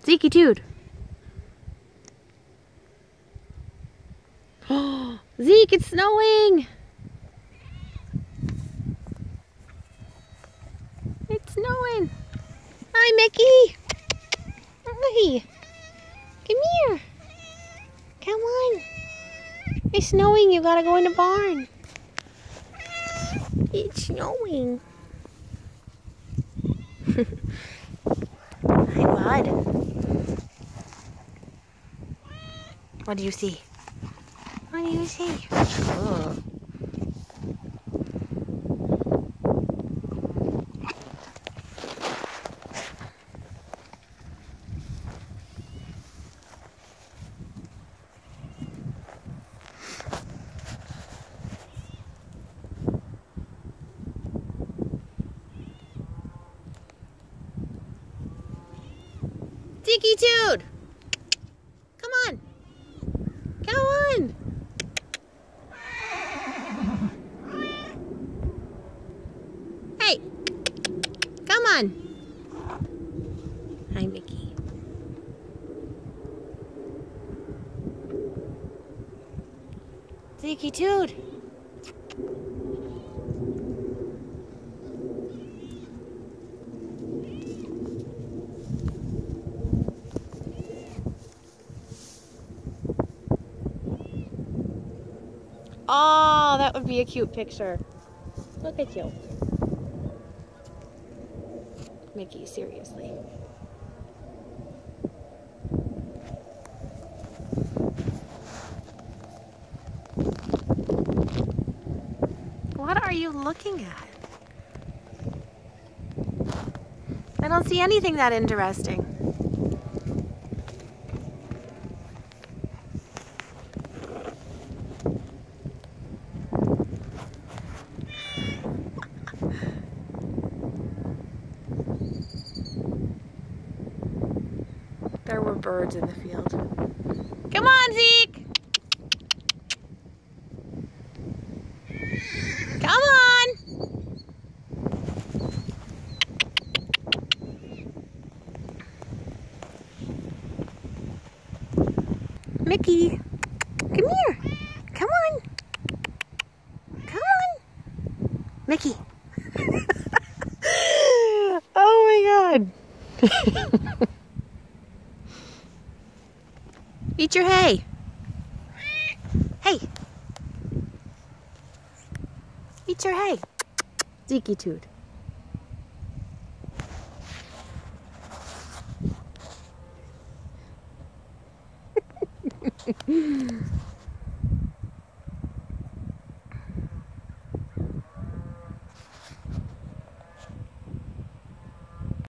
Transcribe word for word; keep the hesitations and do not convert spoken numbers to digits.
Zeke, dude. Oh, Zeke, it's snowing. It's snowing. Hi, Mickey. Hi. Come here. Come on. It's snowing. You gotta go in the barn. It's snowing. Hi, bud. What do you see? What do you see? Oh. Zeke-tude! Come on! Come on! Hey! Come on! Hi, Mickey. Zeke-tude! Oh, that would be a cute picture. Look at you. Mickey, seriously. What are you looking at? I don't see anything that interesting. There were birds in the field. Come on, Zeke! Come on! Mickey, come here. Come on. Come on. Mickey. Oh my God. Eat your hay. Hey. Eat your hay. Zeke-tude.